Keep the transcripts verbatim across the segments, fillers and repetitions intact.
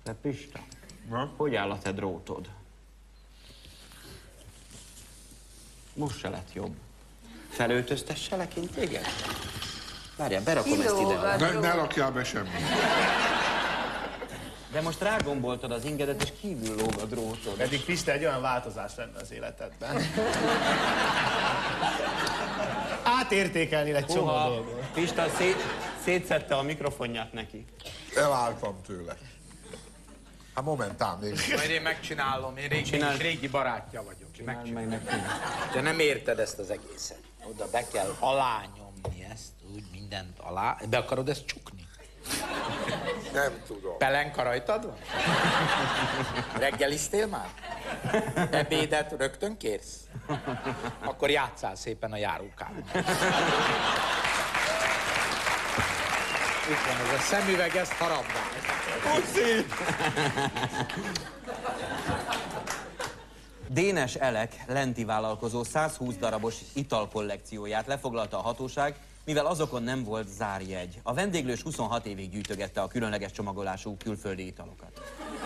De Pista, Na? hogy áll a te drótod? Most se lett jobb. Felöltöztesselek én téged? Várjál, berakom ezt ide. Ne, ne rakjál be semmit. De most rágomboltad az ingedet, és kívül lóg a drótod. Pedig Pista egy olyan változás lenne az életedben. Átértékelni egy csomó dolgot. Pista szét, szétszedte a mikrofonját neki. Elváltam tőle. Hát momentán még. Majd én megcsinálom, én régi, Csinál... régi barátja vagyok. Csináld meg neki. De nem érted ezt az egészet. Oda be kell alányomni ezt, úgy mindent alá. Be akarod ezt csukni? Nem tudom. Pelenka rajtad van? Reggeliztél már? Ebédet rögtön kérsz? Akkor játsszál szépen a járókában. Itt van ez a szemüveg, ezt harabdál. Puszi! Dénes Elek lenti vállalkozó százhúsz darabos italkollekcióját lefoglalta a hatóság, mivel azokon nem volt zárjegy. A vendéglős huszonhat évig gyűjtögette a különleges csomagolású külföldi italokat.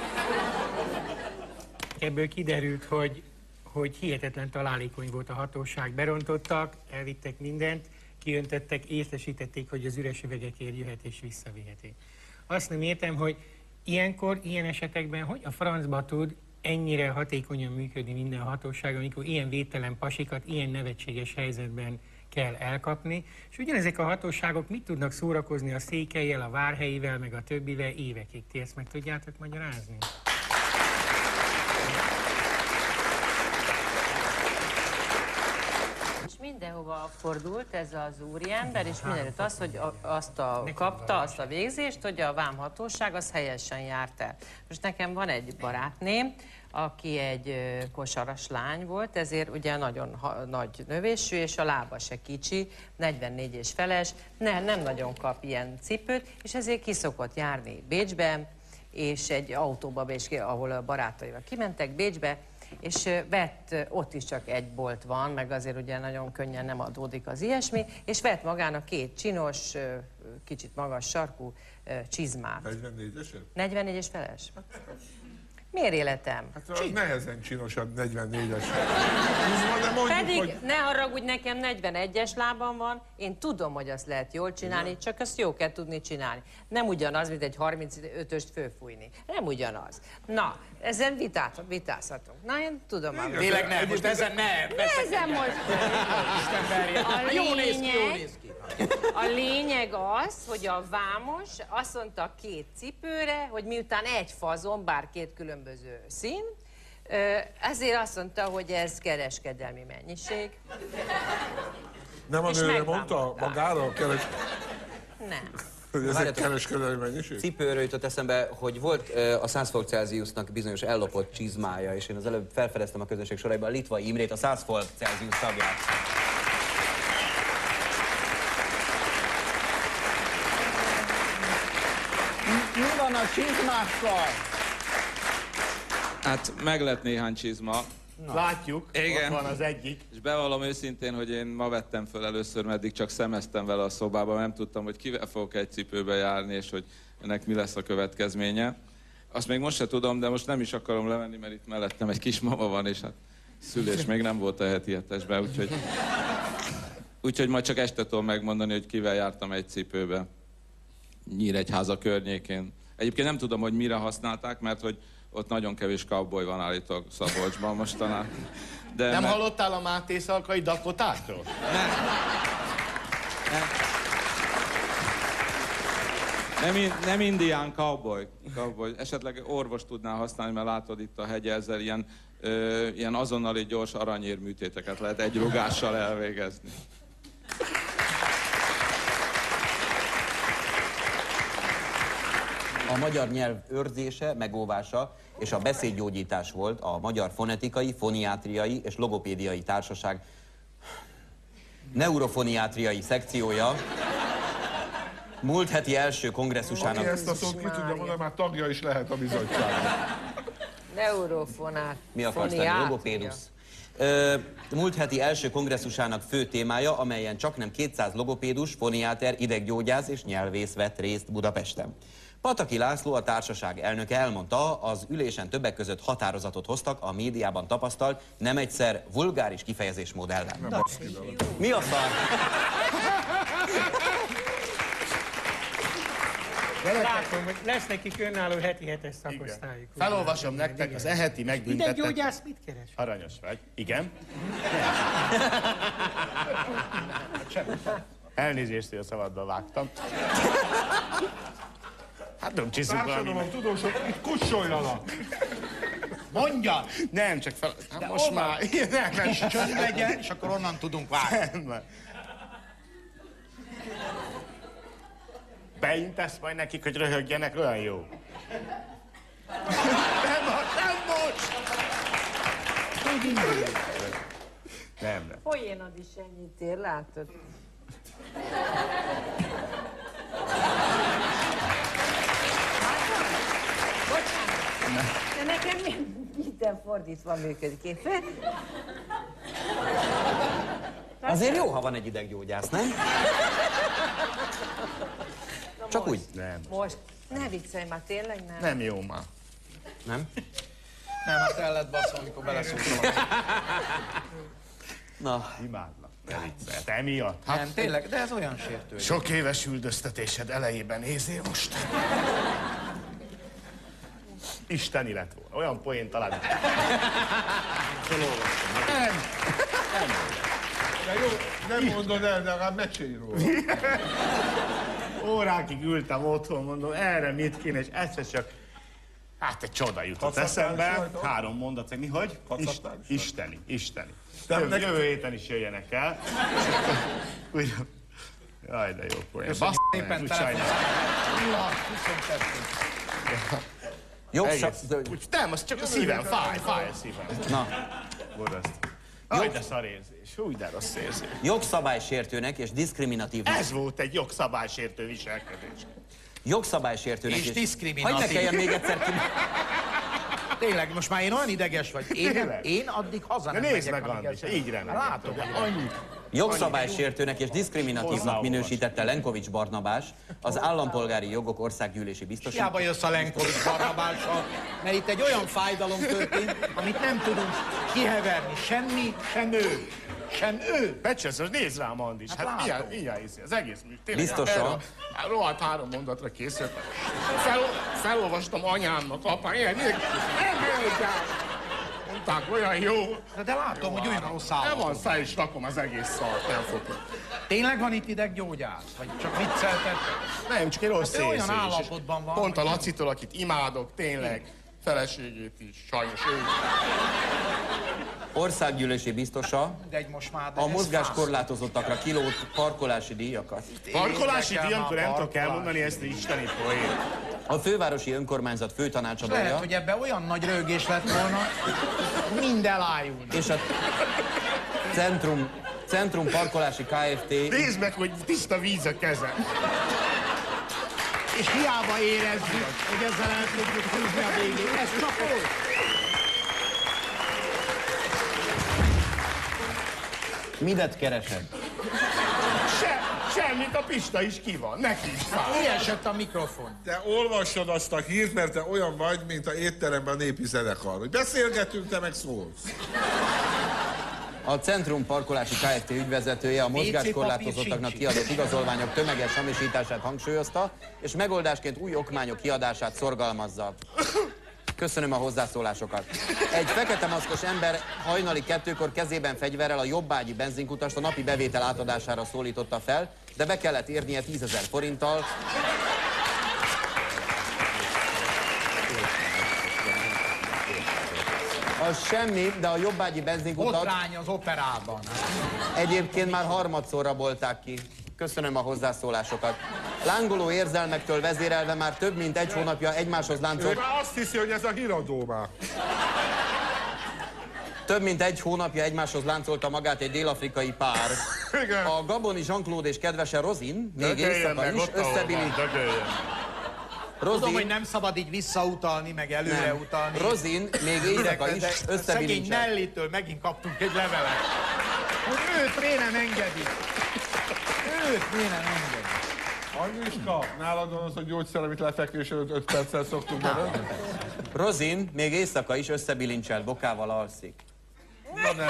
Ebből kiderült, hogy, hogy hihetetlen találékony volt a hatóság. Berontottak, elvittek mindent, kiöntöttek, észesítették, hogy az üres üvegekért jöhet és visszaviheti. Azt nem értem, hogy ilyenkor, ilyen esetekben, hogy a francba tud ennyire hatékonyan működni minden hatóság, amikor ilyen védtelen pasikat, ilyen nevetséges helyzetben kell elkapni, és ugyanezek a hatóságok mit tudnak szórakozni a Székellyel, a Várhelyivel, meg a többivel évekig? Ti ezt meg tudjátok magyarázni? Mindenhova fordult ez az úriember, és mindenütt az, hogy azt a, kapta, azt a végzést, hogy a vámhatóság az helyesen járt el. Most nekem van egy barátném, aki egy kosaras lány volt, ezért ugye nagyon ha, nagy növésű, és a lába se kicsi, negyvennégy és feles, ne, nem nagyon kap ilyen cipőt, és ezért ki szokott járni Bécsbe, és egy autóba, és ahol a barátaival kimentek Bécsbe, és vett, ott is csak egy bolt van, meg azért ugye nagyon könnyen nem adódik az ilyesmi, és vett magának két csinos, kicsit magas sarkú csizmát. negyvennégyesen? negyvennégy és feles? Miért életem? Hát az nehezen csinosabb negyvennégyes. Pedig hogy... ne haragudj, nekem negyvenegyes lábam van, én tudom, hogy azt lehet jól csinálni, igen, csak azt jó kell tudni csinálni. Nem ugyanaz, mint egy harmincötöst fölfújni. Nem ugyanaz. Na, ezen vitát, vitázhatunk. Na, én tudom már. Tényleg nem, most ezen ne. Ezen most. A Jó néz ki, jó lényeg, néz ki. a lényeg az, hogy a vámos azt mondta két cipőre, hogy miután egy fazon, bár két különböző szín, ezért azt mondta, hogy ez kereskedelmi mennyiség. Nem a nőre mondta magára a keres... Nem. Hogy ez egy kereskedelmi mennyiség? Cipőről jutott eszembe, hogy volt a száz fok Celsiusnak bizonyos ellopott csizmája, és én az előbb felfedeztem a közönség soraiban a Litvai Imrét, a száz fok Celsius tagját. Mi van a csizmákkal? Hát meg lett néhány csizma. Na. Látjuk, igen, ott van az egyik. És bevallom őszintén, hogy én ma vettem föl először, mert eddig csak szemeztem vele a szobába, nem tudtam, hogy kivel fogok egy cipőbe járni, és hogy ennek mi lesz a következménye. Azt még most se tudom, de most nem is akarom levenni, mert itt mellettem egy kismama van, és hát szülés még nem volt a heti hetesben, úgyhogy... Úgyhogy majd csak este tudom megmondani, hogy kivel jártam egy cipőbe. Nyíregyháza környékén. Egyébként nem tudom, hogy mire használták, mert hogy ott nagyon kevés cowboy van állítólag Szabolcsban mostanában. De nem mert... hallottál a Máté Szalkai Dakotákról? Nem. Nem, nem, nem indián cowboy, cowboy. Esetleg orvos tudná használni, mert látod itt a hegyelzel, ilyen, ö, ilyen azonnali gyors aranyérműtéteket lehet egy rugással elvégezni. A magyar nyelv őrzése, megóvása és a beszédgyógyítás volt a Magyar Fonetikai, Foniátriai és Logopédiai Társaság neurofoniátriai szekciója múlt heti első kongresszusának... Aki ezt a szót ki tudja mondani, már tagja is lehet a bizottságnak. Neurofonát. Mi akarsz tenni? Logopédusz. Múlt heti első kongresszusának fő témája, amelyen csaknem kétszáz logopédus, foniáter, ideggyógyász és nyelvész vett részt Budapesten. Pataki László, a társaság elnöke elmondta, az ülésen többek között határozatot hoztak a médiában tapasztalt, nem egyszer vulgáris kifejezésmód ellen. Mi a szar? Látom, hogy lesz nekik önálló heti hetes szakosztályuk. Felolvasom nektek az eheti megbüntetett... Ideggyógyász mit keres? Aranyos vagy. Igen? Elnézést, hogy a szabadba vágtam. Hát nem csiszunk valami. Társadalom tudósok, itt kussoljanak! Mondja! Nem, csak fel... Hát most már... Nem, nem, Kis csönd legyen, és akkor onnan tudunk vágni. nem. Beintesz majd nekik, hogy röhögjenek, olyan jó. Nem most, nem most! Nem, nem. Folyénod is ennyit ér, látod? Bocsánat, de nekem minden fordítva működik. Én fel... Azért jó, ha van egy ideggyógyász, nem? Csak úgy. Nem. Most ne viccelj már, tényleg nem? Nem jó már. Nem? Nem, hát el lett baszva, amikor beleszóltam. Na, Imádlak. Ne viccelj. Te emiatt? Hát Nem, tényleg, de ez olyan sértő. sok éves üldöztetésed elejében nézzél most. Isteni lett volna. Olyan poén talán. Nem. De jó, nem mondod el, de legalább mesélj róla. Órákig ültem otthon, mondom, erre mit kéne, és egyszer csak... Hát egy csoda jutott Kacaptál eszembe. sajtot? Három mondat, hogy mi, hogy? Kacaptál Ist, sajtot? isteni, isteni. De Jövő, meg- jövő héten is jöjjenek el. Úgy, jaj, de jó poén. Köszönjük Basz, szépen, úgy telefon. sajnálom. Ja, huszonkettő. jogszab... Egész. Úgy, nem, az csak a szívem, fáj, fáj a szívem. Na, Borzasztó. Aj, de szar érzés. Hú, de rossz érzés. jogszabálysértőnek és diszkriminatív... Ez volt egy jogszabálysértő viselkedés. Jogszabálysértőnek És diszkriminatív. Hagyj ne kelljen még egyszer ki... Tényleg, most már én olyan ideges vagy. Én, nem, Tényleg? én addig haza De nem nézd megyek, meg, amíg Andis, ez- így remegek. Látom, hogy Annyi. Jogszabálysértőnek és diszkriminatívnak Hozzáolvas. minősítette Lenkovics Barnabás, az Állampolgári Jogok Országgyűlési Biztosító. Hiába jössz a Lenkovics Barnabással, mert itt egy olyan fájdalom történt, amit nem tudunk kiheverni. Semmi, sem ő. Sem ő. Becsesz, most nézd rám, Andis. Hát, látom. milyen, milyen hiszi, az egész mű. Tényleg, Biztosan. erre a rohadt három mondatra készültem. Fel, felolvastam anyámnak, apám, ilyen, ilyen, mondták, olyan jó. De, de látom, hogy olyan rossz Nem állapotban. van, fel is rakom az egész szart, nem fogok. Tényleg van itt ideggyógyász? Vagy csak vicceltetek? Nem, csak egy rossz Hát ő olyan érzés. állapotban van, Pont a hogy- Lacitól, akit imádok, tényleg. Feleségét is, sajnos ő. Országgyűlési biztosa De egy most már... de a ez mozgáskorlátozottakra kilót parkolási díjakat. Parkolási Érdekel díjankor már nem tudok parkolás. elmondani ezt a isteni poén. A fővárosi önkormányzat Lehet, főtanácsadója hogy ebben olyan nagy rögés lett volna, mind elájulna. és a Centrum, Centrum Parkolási Kft. Nézd meg, hogy tiszta víz a kezem. És hiába érezzük, hogy ezzel el tudjuk húzni a végét. Ez csak úgy. Midet keresed? Se, semmit, a Pista is ki van, neki is fáj. Kiesett a mikrofon. Te olvassad azt a hírt, mert te olyan vagy, mint a étteremben a népi zenekar. Hogy beszélgetünk, te meg szólsz. A Centrum Parkolási Kft. Ügyvezetője a mozgáskorlátozottaknak kiadott igazolványok tömeges hamisítását hangsúlyozta, és megoldásként új okmányok kiadását szorgalmazza. Köszönöm a hozzászólásokat. Egy fekete maszkos ember hajnali kettőkor kezében fegyverrel a jobbágyi benzinkutast a napi bevétel átadására szólította fel, de be kellett érnie tízezer forinttal. Az semmi, de a jobbágyi benzinkutat Botrány az operában. egyébként már harmadszor rabolták ki. Köszönöm a hozzászólásokat. Lángoló érzelmektől vezérelve már több mint egy hónapja egymáshoz Ő láncolt, már azt hiszi, hogy ez a híradó már. több mint egy hónapja egymáshoz láncolta magát egy dél-afrikai pár. Igen. A gaboni Jean-Claude és kedvese Rozin még Dögöljön éjszaka meg is ott, ahol van, összebilít. dögöljön. Tudom, hogy Rozin, nem szabad így visszautalni, meg előreutalni. Rozin még éjszaka is De szegény összebilincselt. Nellitől megint kaptunk egy levelet. Hogy őt miért nem engedi? Őt miért nem engedi? Anniska, nálad van az, hogy gyógyszer, amit lefekvés előtt öt perccel szoktunk bevenni? Rozin még éjszaka is összebilincsel bokával alszik. Na ne.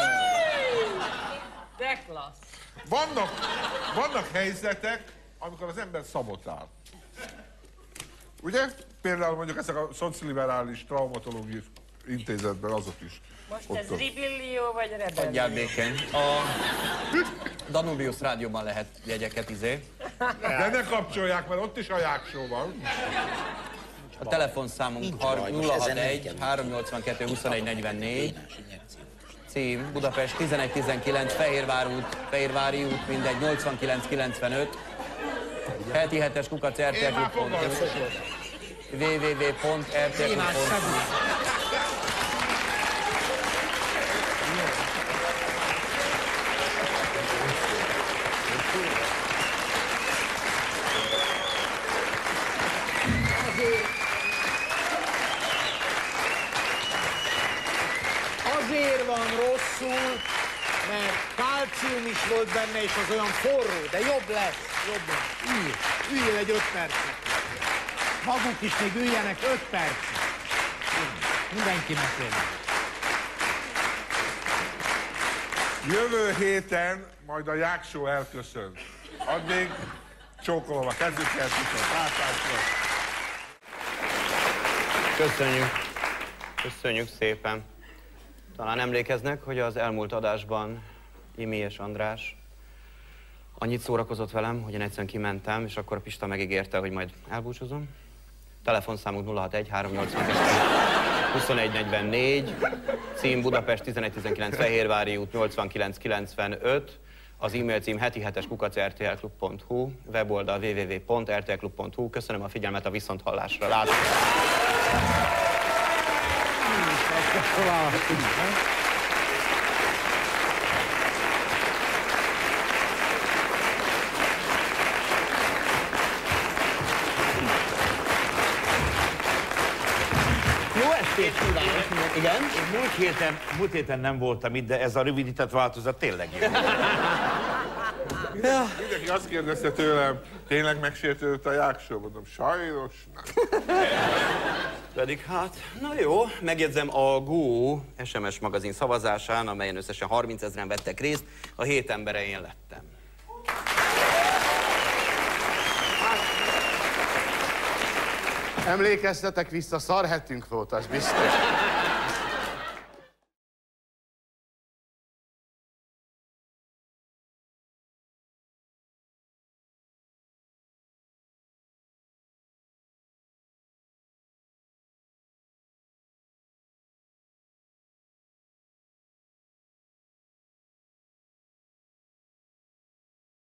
De klassz. Vannak, vannak helyzetek, amikor az ember szabotál. Ugye? Például mondjuk ezek a szociális traumatológiai intézetben azok is. Most ott ez ott. ribillió vagy Adjál rebellió? békén. A Danubius rádióban lehet jegyeket, izé. De ne kapcsolják, mert ott is a jáksó van. A telefonszámunk nulla hatvanegy háromnyolcvankettő huszonegy negyvennégy. Cím Budapest tizenegy tizenkilenc, Fehérvár út, Fehérvári út, mindegy, nyolcvankilenc kilencvenöt. Heti hetes kukac er té el klub pont hu, www pont er té el klub pont hu. Azért van rosszul, mert kálcium is volt benne, és az olyan forró, de jobb lesz, jobb lesz. Ülj, üljél egy öt percet. Maguk is még üljenek öt percet. Mindenkinek legyen. Jövő héten majd a jáksó elköszön. Addig csókolom a kezüket, viszont látásra. Köszönjük. Köszönjük szépen. Talán emlékeznek, hogy az elmúlt adásban Imi és András annyit szórakozott velem, hogy én egyszerűen kimentem, és akkor a Pista megígérte, hogy majd elbúcsúzom. Telefonszámunk nulla hatvanegy háromnyolcvankettő huszonegy negyvennégy, cím Budapest tizenegy tizenkilenc, Fehérvári út nyolcvankilenc kilencvenöt, az e-mail cím heti hetes kukac er té el klub pont hu, weboldal www pont er té el klub pont hu. Köszönöm a figyelmet, a viszonthallásra. Látok! Jó estét kívánok! Igen? Múlt héten, múlt héten nem voltam itt, de ez a rövidített változat tényleg jó. Mindenki azt kérdezte tőlem, tényleg megsértődött a jáksó? Mondom, sajnos nem. Pedig hát, na jó, megjegyzem a Go es em es magazin szavazásán, amelyen összesen harmincezren vettek részt, a hét embere én lettem. Emlékeztetek vissza, szarhetünk volt, az biztos.